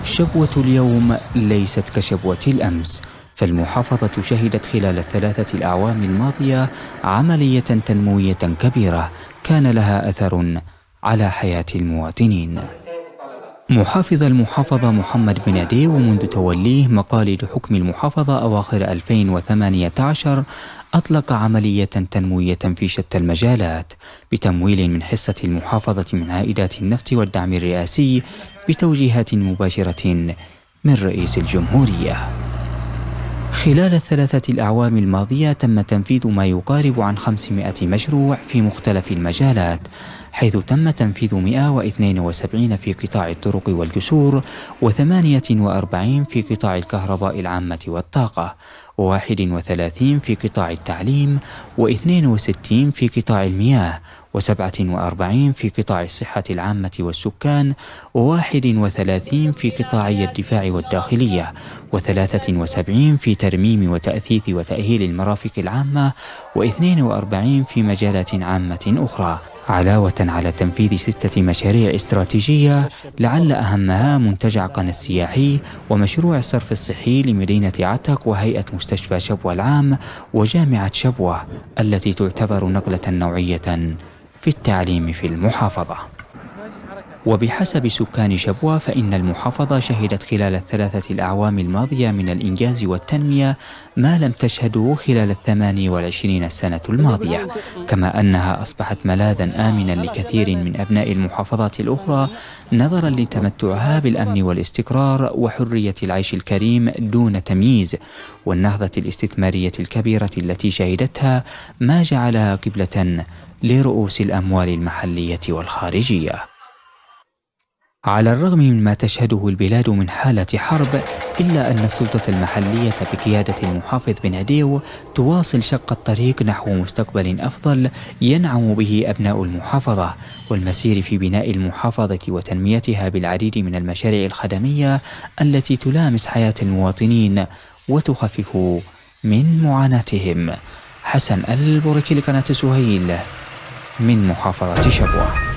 شبوة اليوم ليست كشبوة الأمس، فالمحافظة شهدت خلال ال3 الأعوام الماضية عملية تنموية كبيرة كان لها أثر على حياة المواطنين. محافظ المحافظة محمد بن عديو منذ توليه مقاليد حكم المحافظة أواخر 2018 أطلق عملية تنموية في شتى المجالات بتمويل من حصة المحافظة من عائدات النفط والدعم الرئاسي بتوجيهات مباشرة من رئيس الجمهورية. خلال ال3 الأعوام الماضية تم تنفيذ ما يقارب عن 500 مشروع في مختلف المجالات، حيث تم تنفيذ 172 في قطاع الطرق والجسور، و48 في قطاع الكهرباء العامة والطاقة، و31 في قطاع التعليم، و62 في قطاع المياه، و47 في قطاع الصحة العامة والسكان، و31 في قطاعي الدفاع والداخلية، و73 في ترميم وتأثيث وتأهيل المرافق العامة، و42 في مجالات عامة أخرى، علاوة على تنفيذ 6 مشاريع استراتيجية لعل أهمها منتجع قنا السياحي ومشروع الصرف الصحي لمدينة عتق وهيئة مستشفى شبوة العام وجامعة شبوة التي تعتبر نقلة نوعية في التعليم في المحافظة. وبحسب سكان شبوة فإن المحافظة شهدت خلال ال3 الأعوام الماضية من الإنجاز والتنمية ما لم تشهده خلال 28 سنة الماضية، كما أنها أصبحت ملاذا آمنا لكثير من أبناء المحافظات الأخرى نظرا لتمتعها بالأمن والاستقرار وحرية العيش الكريم دون تمييز، والنهضة الاستثمارية الكبيرة التي شهدتها ما جعلها قبلة لرؤوس الأموال المحلية والخارجية. على الرغم مما تشهده البلاد من حالة حرب، إلا أن السلطة المحلية بقيادة المحافظ بن عديو تواصل شق الطريق نحو مستقبل أفضل ينعم به أبناء المحافظة، والمسير في بناء المحافظة وتنميتها بالعديد من المشاريع الخدمية التي تلامس حياة المواطنين وتخفف من معاناتهم. حسن البركي لقناة سهيل من محافظة شبوة.